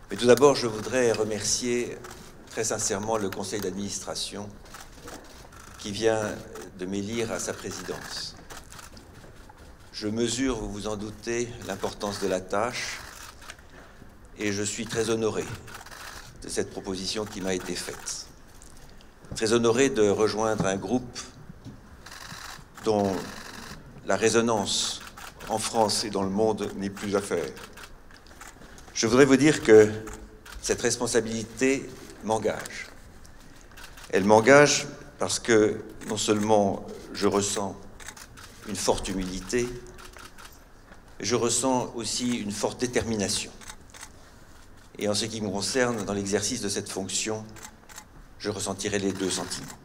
Mais tout d'abord, je voudrais remercier très sincèrement le conseil d'administration qui vient de m'élire à sa présidence. Je mesure, vous vous en doutez, l'importance de la tâche et je suis très honoré de cette proposition qui m'a été faite. Très honoré de rejoindre un groupe dont la résonance en France et dans le monde n'est plus à faire. Je voudrais vous dire que cette responsabilité m'engage. Elle m'engage parce que non seulement je ressens une forte humilité, je ressens aussi une forte détermination. Et en ce qui me concerne, dans l'exercice de cette fonction, je ressentirai les deux sentiments.